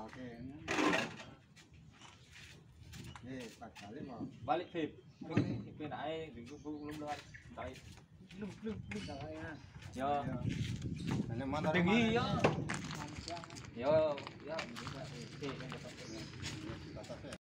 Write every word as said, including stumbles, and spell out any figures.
Oke. Eh, pas balik mau. Balik Bib. Iki nae belum lewat. Tarik. Belum belum belum ya. Yo. Ini mana? Tinggi yo. Yo, yo. Oke,